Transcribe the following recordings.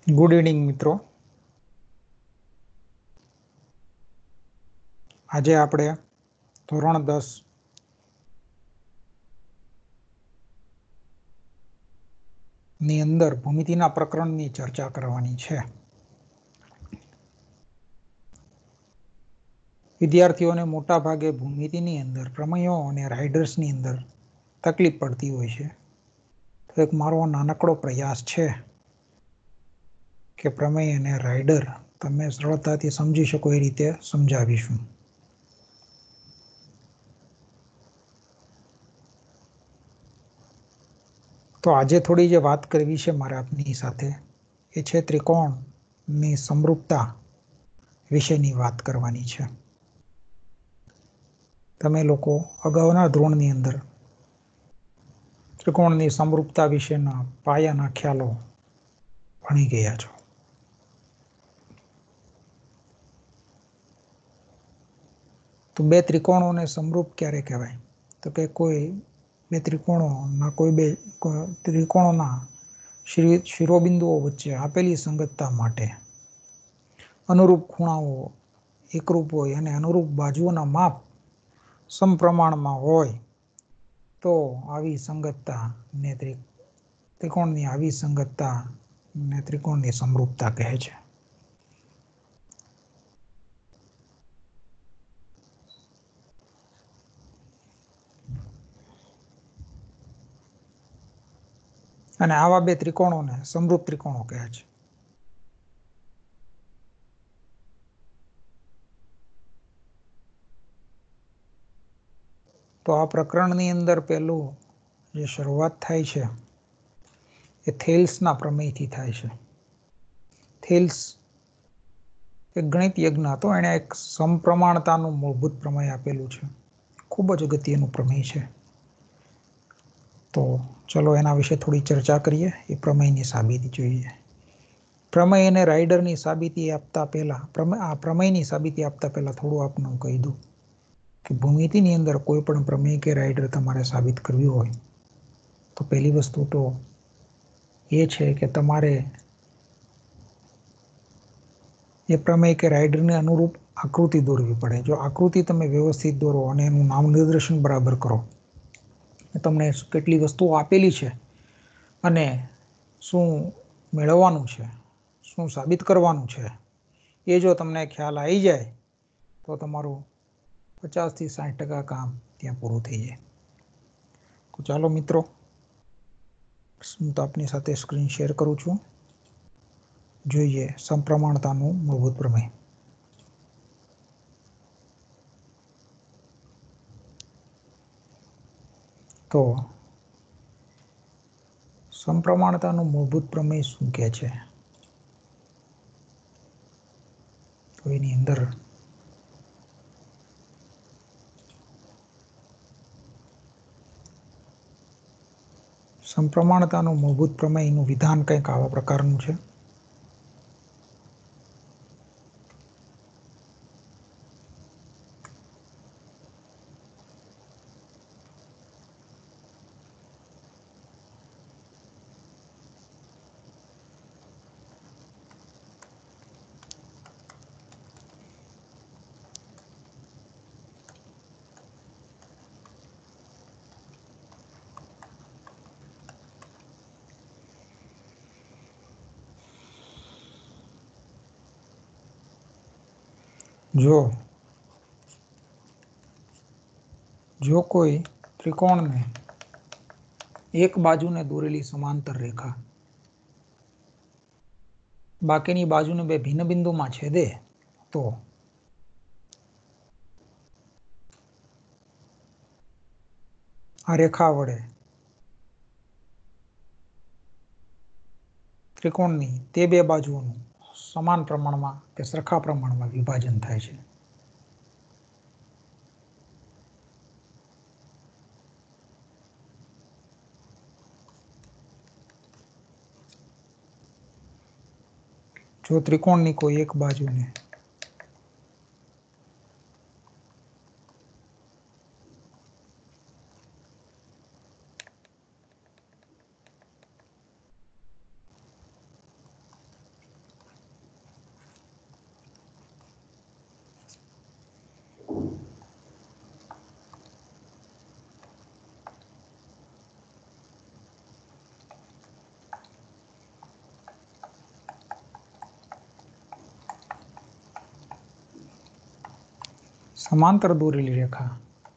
Good evening મિત્રો. આજે આપણે ધોરણ 10 ની અંદર ભૂમિતિના પ્રકરણની ચર્ચા કરવાની છે. વિદ્યાર્થીઓને મોટા ભાગે ભૂમિતિની અંદર પ્રમેયો અને રાઇડર્સની અંદર તકલીફ પડતી હોય છે. તો એક મારો નાનકડો પ્રયાસ છે કે પ્રમેય અને રાઇડર તમે સરળતાથી સમજી શકો એ રીતે સમજાવીશું. તો આજે થોડી જે વાત કરવી છે મારે આપની સાથે એ છે ત્રિકોણની સમરૂપતા વિશેની વાત કરવાની છે. તમે લોકો અગાઉના ધોરણની અંદર ત્રિકોણની સમરૂપતા વિશેના પાયાના ખ્યાલો ભણી ગયા છો. તો બે ત્રિકોણોને સમરૂપ ક્યારે કહેવાય? તો કે કોઈ બે ત્રિકોણોના ત્રિકોણોના શિરોબિંદુઓ વચ્ચે આપેલી સંગતતા માટે અનુરૂપ ખૂણાઓ એકરૂપ હોય અને અનુરૂપ બાજુઓના માપ સમપ્રમાણમાં હોય તો આવી સંગતતા ને ત્રિકોણની આવી સંગતતા ને ત્રિકોણની સમરૂપતા કહે છે. અને આવા બે ત્રિકોણોને સમરૂપ ત્રિકોણો કહે છે. તો આ પ્રકરણની અંદર પહેલું જે શરૂઆત થાય છે એ થેલ્સના પ્રમેયથી થાય છે. થેલ્સ એક ગણિત યજ્ઞ હતો. એણે એક સમપ્રમાણતાનું મૂળભૂત પ્રમેય આપેલું છે. ખૂબ જ અગત્યનું પ્રમેય છે. તો ચલો એના વિશે થોડી ચર્ચા કરીએ. એ પ્રમેયની સાબિતી જોઈએ. પ્રમેય અને રાઇડરની સાબિતી આપતા પહેલા પ્રમેયની સાબિતી આપતા પહેલા થોડું આપને હું કહી દઉં કે ભૂમિતિની અંદર કોઈ પણ પ્રમેય કે રાઇડર તમારે સાબિત કરવી હોય તો પહેલી વસ્તુ તો એ છે કે તમારે એ પ્રમેય કે રાઇડરને અનુરૂપ આકૃતિ દોરવી પડે. જો આકૃતિ તમે વ્યવસ્થિત દોરો અને એનું નામ નિર્દેશન બરાબર કરો, તમને કેટલી વસ્તુઓ આપેલી છે અને શું મેળવવાનું છે, શું સાબિત કરવાનું છે, એ જો તમને ખ્યાલ આવી જાય તો તમારું 50થી 60% કામ ત્યાં પૂરું થઈ જાય. તો ચાલો મિત્રો, હું તો આપની સાથે સ્ક્રીન શેર કરું છું. જોઈએ સમપ્રમાણતાનું મૂળભૂત પ્રમેય. તો સમપ્રમાણતાનું મૂળભૂત પ્રમેય શું કહે છે? તો એની અંદર સમપ્રમાણતાનું મૂળભૂત પ્રમેયનું વિધાન કંઈક આવા પ્રકારનું છે. જો કોઈ ત્રિકોણને એક બાજુને દોરેલી સમાંતર રેખા બાકીની બાજુને બે ભિન્ન બિંદુમાં છેદે તો આ રેખા વડે ત્રિકોણની તે બે બાજુઓનું સમાન પ્રમાણમાં કે સરખા પ્રમાણમાં વિભાજન થાય છે. જો ત્રિકોણની કોઈ એક બાજુને समांतर દોરેલી રેખા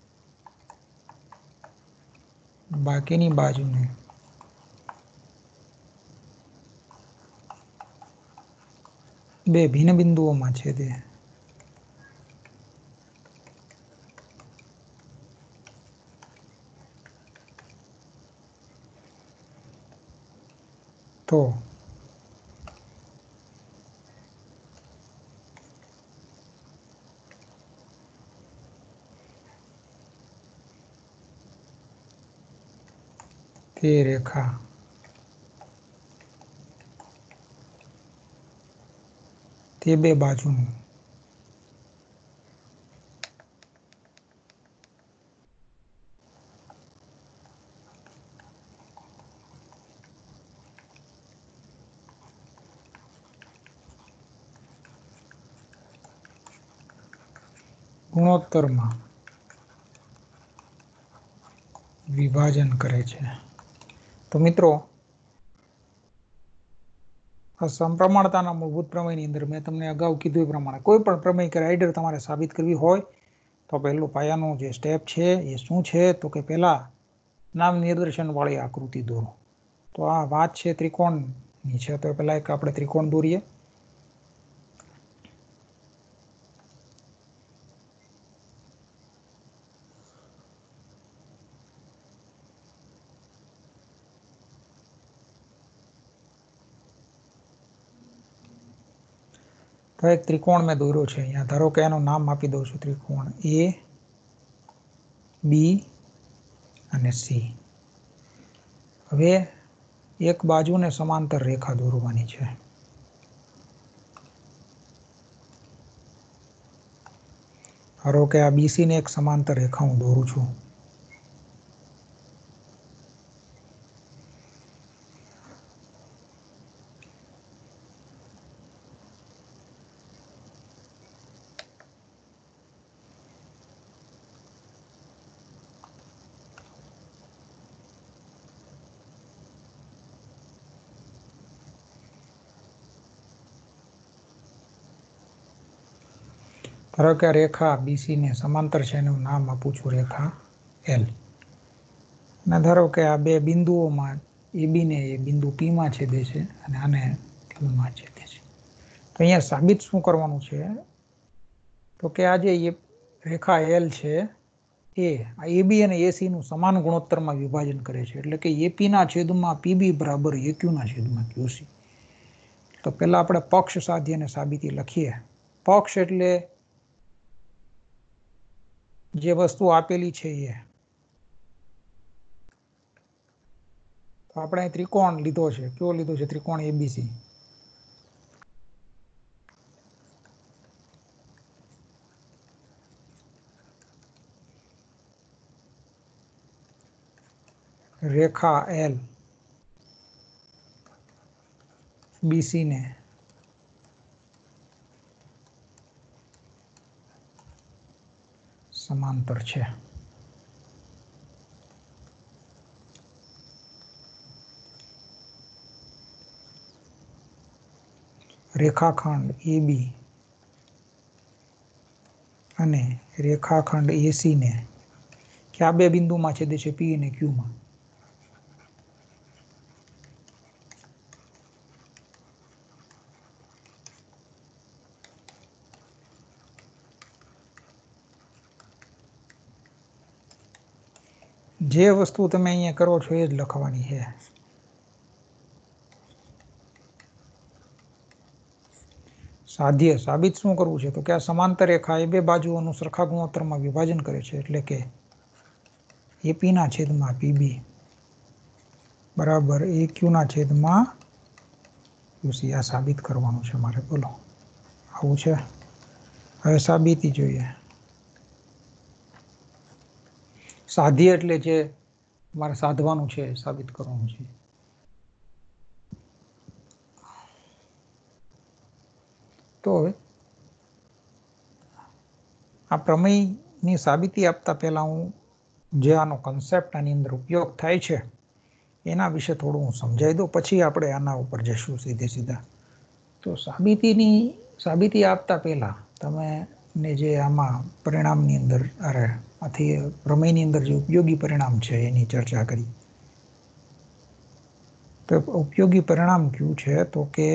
બાકીની બાજુને બે ભિન્ન બિંદુઓમાં છેદે. તો તે રેખા તે બે બાજુનું ગુણોત્તરમાં વિભાજન કરે છે. તો મિત્રો, આ સમપ્રમાણતાના મૂળભૂત પ્રમેયની અંદર મેં તમને અગાઉ કીધું એ પ્રમાણે કોઈ પણ પ્રમેય કે રાઇડર તમારે સાબિત કરવી હોય તો પહેલું પાયાનું જે સ્ટેપ છે એ શું છે તો કે પહેલા નામ નિદર્શન વાળી આકૃતિ દોરો. તો આ વાત છે ત્રિકોણની છે, તો પહેલા એક આપણે ત્રિકોણ દોરીએ. તો એક ત્રિકોણ મેં દોર્યો છે અહીંયા. ધારો કે એનું નામ આપી દઉં છું ત્રિકોણ એ બી અને સી. હવે એક બાજુને સમાંતર રેખા દોરવાની છે. ધારો કે આ બીસી ને એક સમાંતર રેખા હું દોરું છું. ધારો કે આ રેખા બીસી ને સમાંતર છે, એનું નામ આપું છું રેખા એલ. અને ધારો કે આ બે બિંદુઓમાં એ બી ને એ બિંદુ પી માં છેદે છે અને આને ક્યુ માં છેદે છે. તો અહીંયા સાબિત શું કરવાનું છે તો કે આ જે રેખા એલ છે એ આ એબી અને એસી નું સમાન ગુણોત્તરમાં વિભાજન કરે છે. એટલે કે એપી ના છેદમાં પીબી બરાબર એક્યુ ના છેદમાં ક્યુસી. તો પહેલા આપણે પક્ષ સાધ્ય અને સાબિતી લખીએ. પક્ષ એટલે જે વસ્તુ આપેલી છે એ. તો આપણે ત્રિકોણ લીધો છે. કયો લીધો છે? ત્રિકોણ એબીસી. રેખા એલ બીસી ને સમાંતર છે. રેખાખંડ AB અને રેખાખંડ AC ને કયા બે બિંદુમાં છેદે છે? P અને Q માં. જે વસ્તુ તમે અહીંયા કરો છો એ જ લખવાની છે. સાધ્ય સાબિત શું કરવું છે તો કે આ સમાંતર રેખા એ બે બાજુઓનું સરખા ગુણોત્તરમાં વિભાજન કરે છે. એટલે કે એપી ના છેદમાં પીબી બરાબર એક્યુ ના છેદમાં ક્યુસી. આ સાબિત કરવાનું છે મારે. બોલો, આવું છે. હવે સાબિતી જોઈએ. સાધ્ય એટલે જે મારે સાધવાનું છે, સાબિત કરવાનું છે. તો હવે આ પ્રમેયની સાબિતી આપતા પહેલા હું જે આનો કન્સેપ્ટ આની અંદર ઉપયોગ થાય છે એના વિશે થોડું હું સમજાવી દઉં, પછી આપણે આના ઉપર જશું સીધે સીધા. તો સાબિતી આપતા પહેલા તમે ने जे आमा परिणामनी अंदर अरे आथी प्रमेयनी अंदर जे उपयोगी परिणाम छे एनी चर्चा करी। तो उपयोगी परिणाम क्यों छे तो के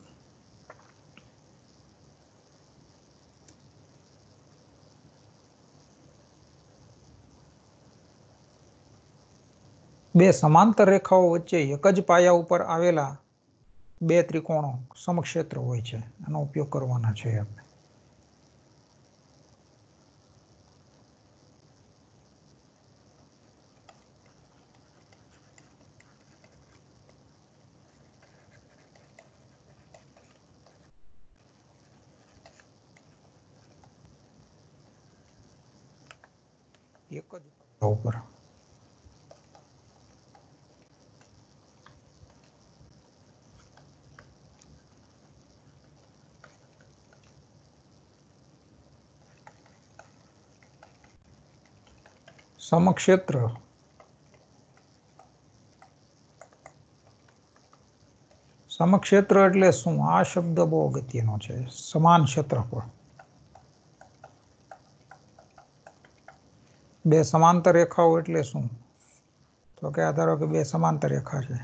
बे समांतर रेखाओं वच्चे एक ज पाया उपर आवेला बे त्रिकोणों समक्षेत्र होय छे, एनो उपयोग करवाना छे आपणे। एक ज पाया उपर समक्षेत्र समक्षेत्र एटले शुं? आ शब्द बहु अगत्यनो छे। समान क्षेत्रफळ बे समांतर रेखाओ एटले शुं? तो के धारो के बे समांतर रेखा छे,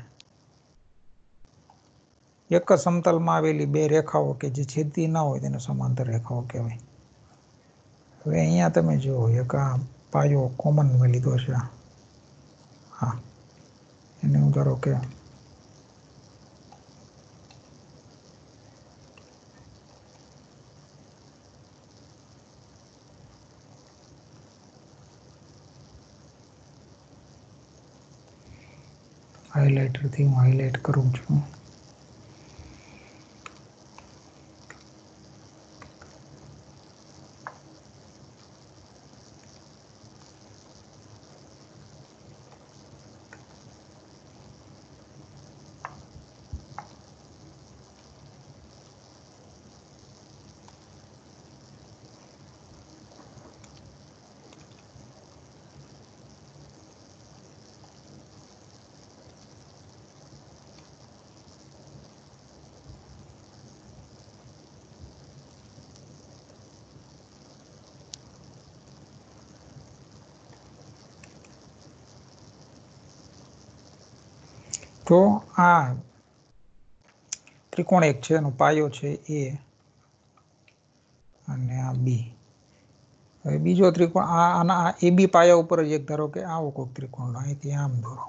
एक ज समतलमां आवेली बे रेखाओ के जे छेदती न होय तेने समांतर रेखाओ कहेवाय। हवे अहींया तमे जुओ एक आ पायो कॉमन में लीधो छे। हाँ, एने हुं धारो के हाइलाइटर थी हूँ हाइलाइट करूँ छूं। तो आ त्रिकोण एक छे, एनो पायो छे ए અને આ બી। હવે બીજો ત્રિકોણ આના એ બી પાયા ઉપર જ એક ધારો કે આવો કોઈક ત્રિકોણ અહીંથી આમ દોરો,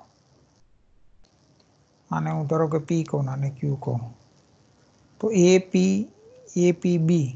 આને હું ધારો કે પી કહું આને ક્યુ કહું, તો એ પી બી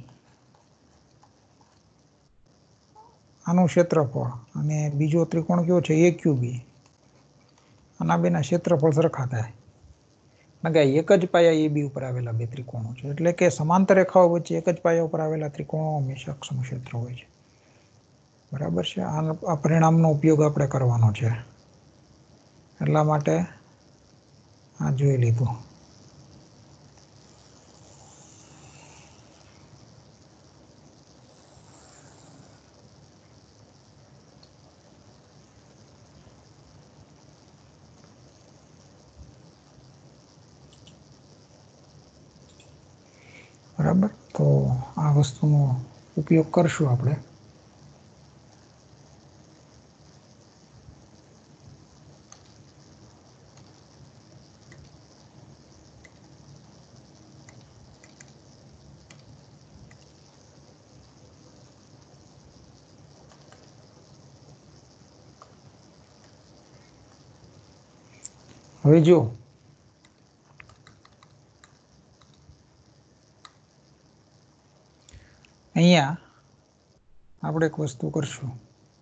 આનું ક્ષેત્રફળ અને બીજો ત્રિકોણ કયો છે એ ક્યુ બી, આના બેના ક્ષેત્રફળ સરખા થાય। एक ज पाया ए बी पर आवेला बे त्रिकोणों छे, एटले के समांतर रेखाओं वच्चे एक ज पाया पर आवेला त्रिकोणों हमेशा समक्षेत्र होय छे। बराबर छे। आ परिणामनो उपयोग आपणे करवानो छे, એટલા માટે આ જોઈ લીધું। बराबर, तो आ वस्तुनो उपयोग करशुं आपणे। હવે જો અહીંયા આપણે એક વસ્તુ કરશું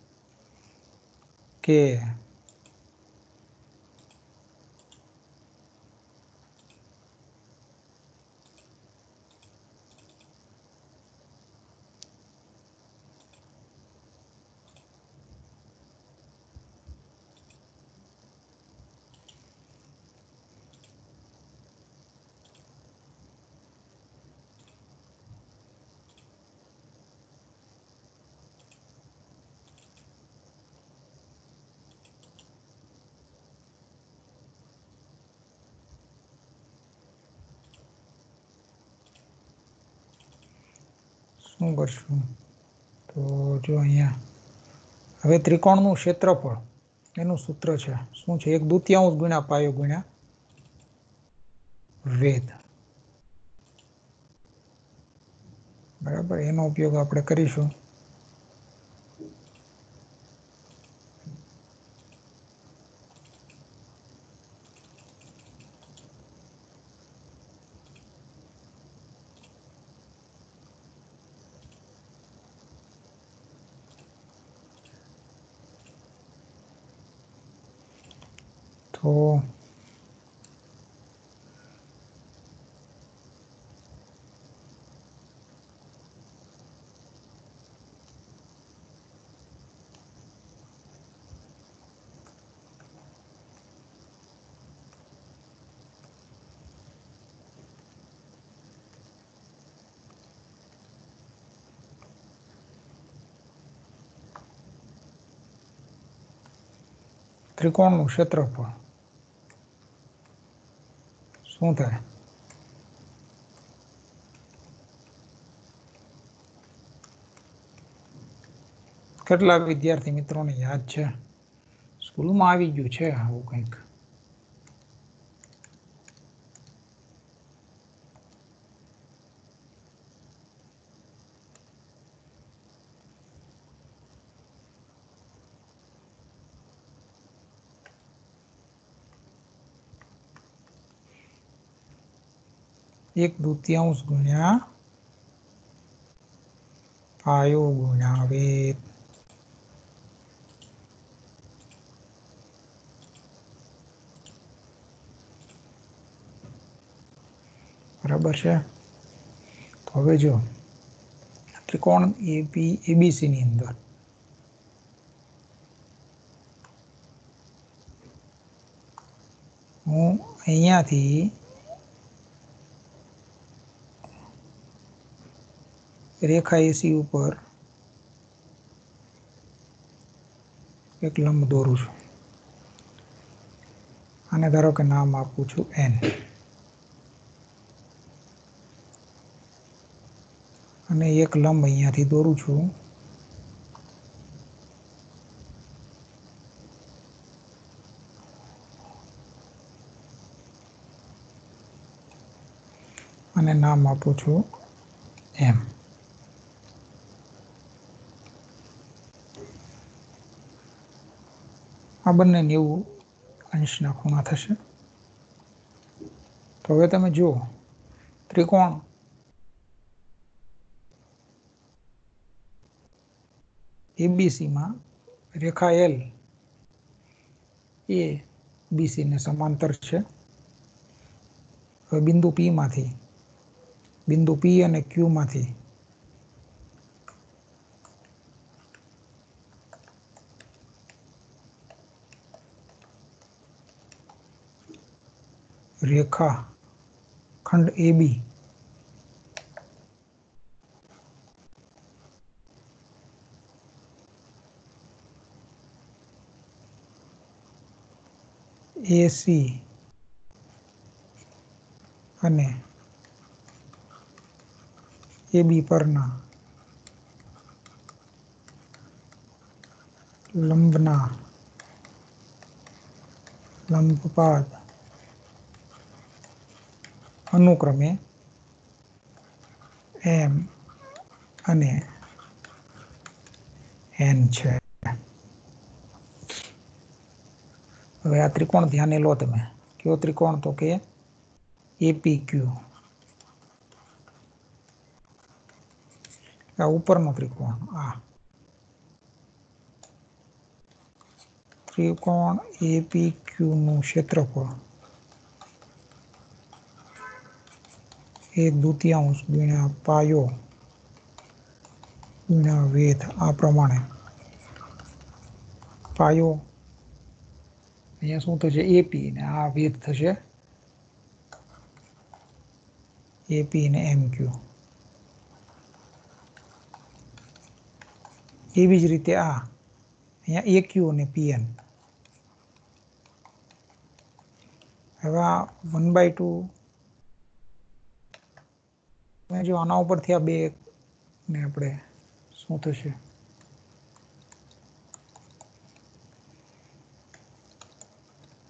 કે શું કરશું? તો જો અહીંયા હવે ત્રિકોણનું ક્ષેત્રફળ એનું સૂત્ર છે શું છે 1/2 ગુણ્યા પાયો ગુણ્યા વેધ. બરાબર, એનો ઉપયોગ આપણે કરીશું. તો ત્રિકોણનું ક્ષેત્રફળ શું થાય? કેટલા વિદ્યાર્થી મિત્રોને યાદ છે? સ્કૂલમાં આવી ગયું છે આવું કંઈક. એક દૂતીયાંશ ગુણ્યા પાયો ગુણ્યા વેધ. બરાબર છે. તો હવે જો ત્રિકોણ એબીસી ની અંદર હું અહીંયાથી રેખા એસી ઉપર એક લંબ દોરું છું. આને ધારો કે નામ આપું છું એન. અને એક લંબ અહીંયાથી દોરું છું અને નામ આપું છું એમ. આ બંને 90 અંશના ખૂણા થશે. તો હવે તમે જુઓ ત્રિકોણ એબીસીમાં રેખા એલ એ બીસીને સમાંતર છે. હવે બિંદુ પી માંથી બિંદુ પી અને ક્યુ માંથી રેખા ખંડ એબી એસી અને એબી પરના લંબના લંબપાત અનુક્રમે એમ અને એન છે. હવે આ ત્રિકોણ ધ્યાને લો તમે. કયો ત્રિકોણ? તો કે એપીક્યુ. આ ઉપરનો ત્રિકોણ. આ ત્રિકોણ એપીક્યુ નું ક્ષેત્રફળ 1/2 ગુણ્યા પાયો ગુણ્યા વેધ. આ પ્રમાણે પાયો અહીંયા શું થશે? એપી ને આ વેધ થશે એપી ને એમક્યુ. એવી જ રીતે આ અહીંયા એક્યુ અને પીએન. હવે આ 1/2 જો આના ઉપરથી આ બે ને આપણે શું થશે?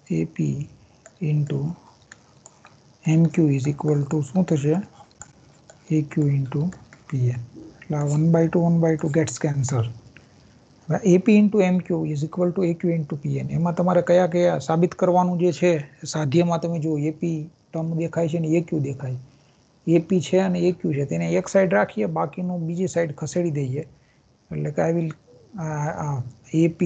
AP into MQ is equal to શું થશે AQ into PN. એટલે 1/2 1/2 gets cancelled. AP into MQ is equal to AQ into PN. એમાં તમારે કયા કયા સાબિત કરવાનું જે છે સાધ્યમાં તમે જો AP ટર્મ દેખાય છે ને AQ દેખાય. AP છે અને AQ છે તેને એક સાઈડ રાખીએ બાકીનું બીજી સાઈડ ખસેડી દઈએ એટલે કે આવી AP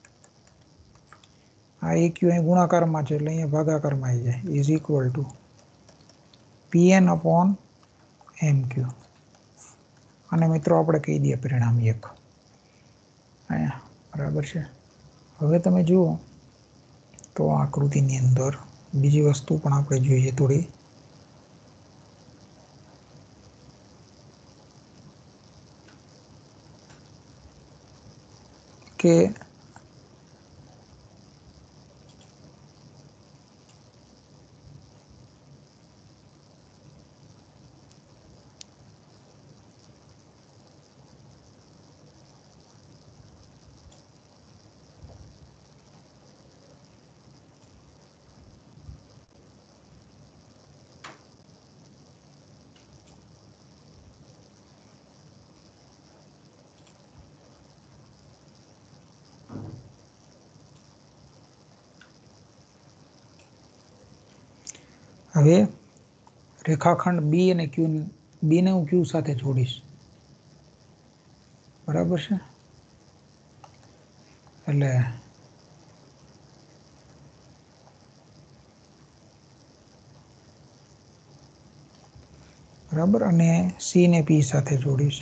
આ AQ અહીં ગુણાકારમાં છે એટલે અહીંયા ભાગાકારમાં આવી જાય is equal to PN upon MQ. અને મિત્રો આપણે કહી દઈએ પરિણામ 1 અહીંયા બરાબર છે. હવે તમે જુઓ તો આ આકૃતિની અંદર બીજી વસ્તુ પણ આપણે જોઈએ થોડી કે હવે રેખાખંડ B અને Q B ને હું Q સાથે જોડીશ બરાબર છે એટલે બરાબર અને C ને P સાથે જોડીશ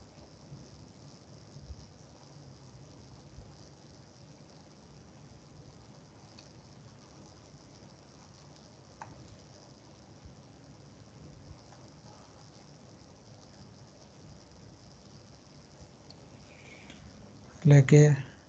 એટલે કે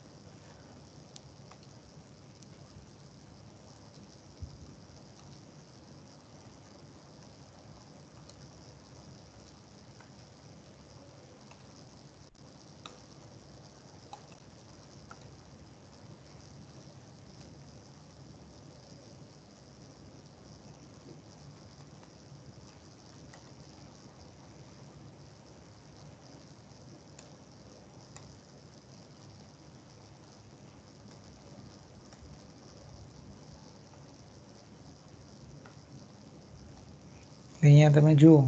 અહીંયા તમે જુઓ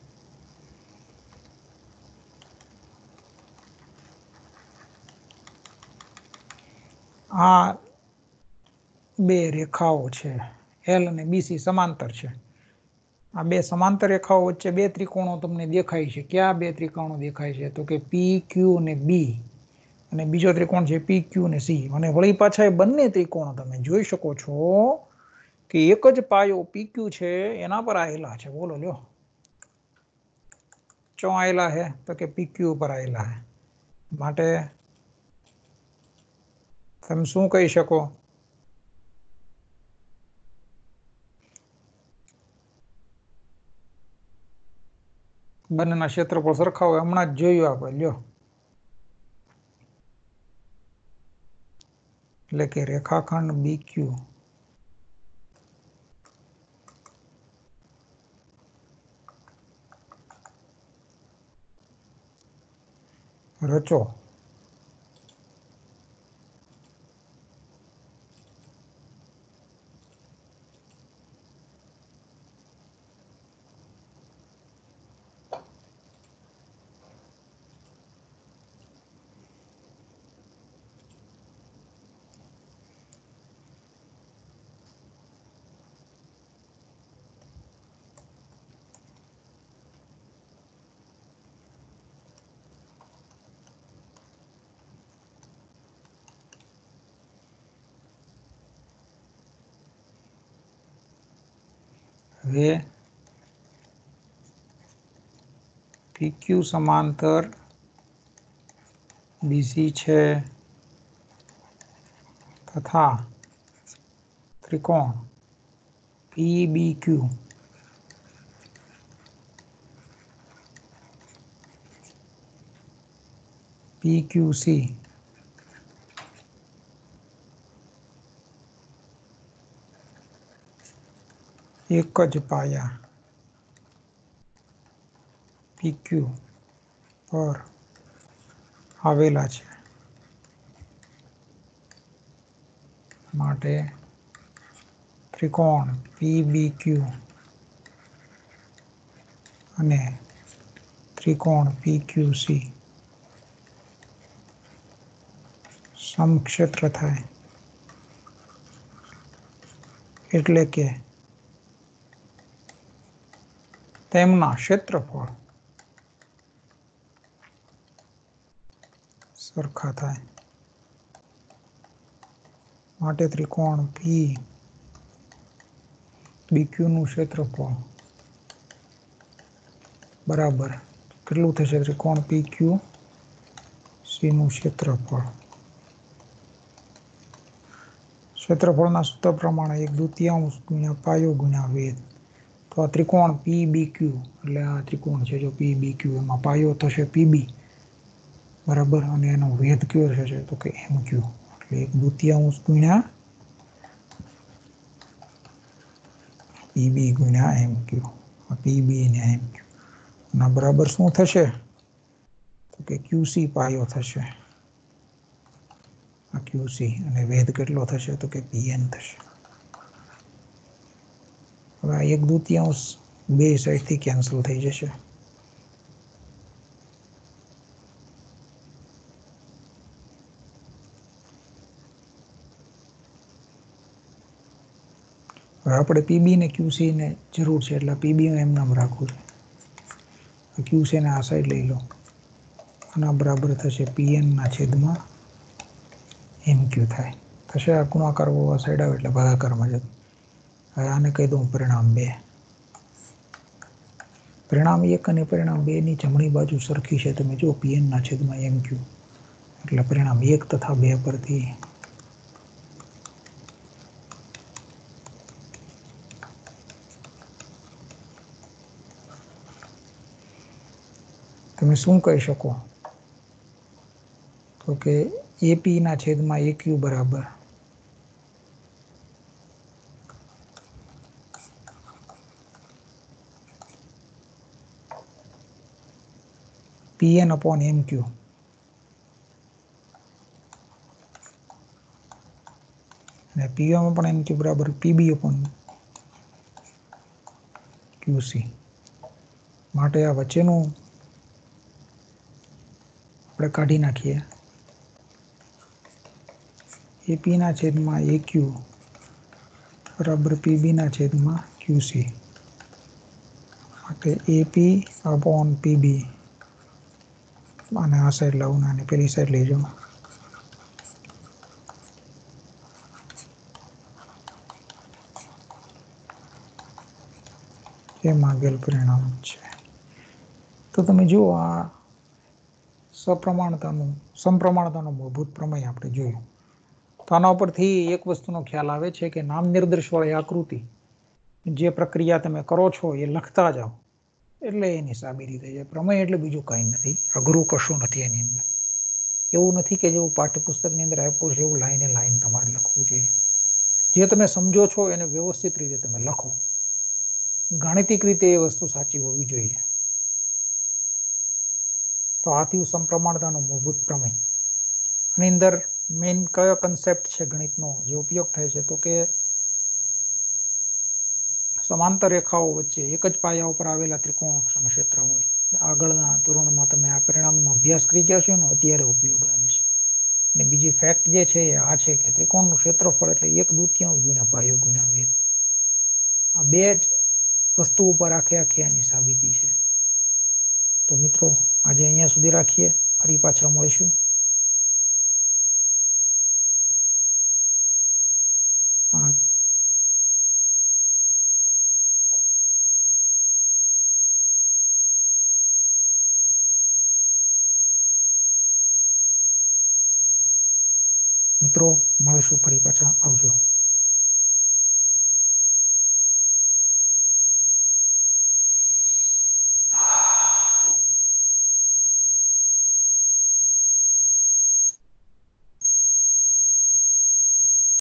આ બે રેખાઓ છે L અને BC સમાંતર છે આ બે સમાંતર રેખાઓ વચ્ચે બે ત્રિકોણો તમને દેખાય છે ક્યાં બે ત્રિકોણો દેખાય છે તો કે PQ અને B અને બીજો ત્રિકોણ છે PQ અને C અને વળી પાછા એ બંને ત્રિકોણો તમે જોઈ શકો છો કે એક જ પાયો PQ છે એના પર આવેલા છે બોલો લ્યો ચો આવેલા છે તો કે PQ પર આવેલા છે માટે તમે શું કહી શકો બંનેના ક્ષેત્રફળ સરખા હોય હમણાં જ જોયું આપણે લ્યો એટલે કે રેખાખંડ BQ રચો હવે PQ સમાંતર BC છે તથા ત્રિકોણ PBQ PQC एक ज पाया PQ पर आवेला छे माटे त्रिकोण PBQ અને त्रिकोण PQC समक्षेत्र थाय एटले के तेमना क्षेत्रफळ सरखा थाय माटे त्रिकोण PBQ નું क्षेत्रफळ बराबर કેટલું થશે ત્રિકોણ PQC નું क्षेत्रफळ क्षेत्रफळના સૂત્ર પ્રમાણે 1/2 ગુણ્યા પાયો ગુણ્યા વેધ તો આ ત્રિકોણ PBQ એટલે આ ત્રિકોણ છે જો PBQ એમાં પાયો થશે PB બરાબર અને એનો વેધ કયો થશે તો કે MQ એટલે 1/2 ગુણ્યા PB ગુણ્યા MQ આ PB અને MQ ના બરાબર શું થશે તો કે QC પાયો થશે આ QC અને વેધ કેટલો થશે તો કે PN થશે હવે 1/2 બે સાઈડથી કેન્સલ થઈ જશે હવે આપણે PB ને QC ને જરૂર છે એટલે PB એમ નામ રાખવું છે QC ને આ સાઈડ લઈ લો આના બરાબર થશે PN ના છેદમાં MQ થાય થશે આ ગુણાકાર આ સાઈડ આવે એટલે ભાગાકારમાં જતું હવે આને કહી દઉં પરિણામ 2 પરિણામ 1 અને પરિણામ 2 ની જમણી બાજુ સરખી છે તમે જો PN ના છેદમાં MQ એટલે પરિણામ 1 તથા 2 પરથી તમે શું કહી શકો તો કે AP ના છેદમાં AQ બરાબર PN upon MQ અને PM upon MQ બરાબર PB upon QC માટે આ વચ્ચેનું આપણે કાઢી નાખીએ AP ના છેદમાં AQ બરાબર PB ના છેદમાં QC માટે AP upon PB અને આ સાઈડ લાવું અને પેલી સાઈડ લઈ જાઉં એ માંગેલ પરિણામ છે તો તમે જુઓ આ સમપ્રમાણતાનું મૂળભૂત પ્રમેય આપણે જોયું તો આના ઉપરથી એક વસ્તુનો ખ્યાલ આવે છે કે નામ નિર્દેશવાળી આકૃતિ જે પ્રક્રિયા તમે કરો છો એ લખતા જાઓ એટલે એની સાબિતી થઈ જાય પ્રમેય એટલે બીજું કંઈ નથી અઘરું કશું નથી એની અંદર એવું નથી કે જેવું પાઠ્યપુસ્તકની અંદર આપ્યું છે એવું લાઈને લાઈન તમારે લખવું જોઈએ જે તમે સમજો છો એને વ્યવસ્થિત રીતે તમે લખો ગાણિતિક રીતે એ વસ્તુ સાચી હોવી જોઈએ તો આથી સમપ્રમાણતાનું મૂળભૂત પ્રમેય આની અંદર મેઇન કયો કન્સેપ્ટ છે ગણિતનો જે ઉપયોગ થાય છે તો કે સમાંતર રેખાઓ વચ્ચે એક જ પાયા ઉપર આવેલા ત્રિકોણ સમક્ષેત્ર હોય આગળના ધોરણમાં તમે આ પરિણામનો અભ્યાસ કરી ગયા છો ને અત્યારે ઉપયોગ આવે છે અને બીજી ફેક્ટ જે છે એ આ છે કે ત્રિકોણનું ક્ષેત્રફળ એટલે 1/2 ગુણ્યા પાયો ગુણ્યા વેધ આ બે જ વસ્તુ ઉપર આખે આની સાબિતી છે તો મિત્રો આજે અહીંયા સુધી રાખીએ ફરી પાછા મળીશું મિત્રો મળીશું ફરી પાછા આવજો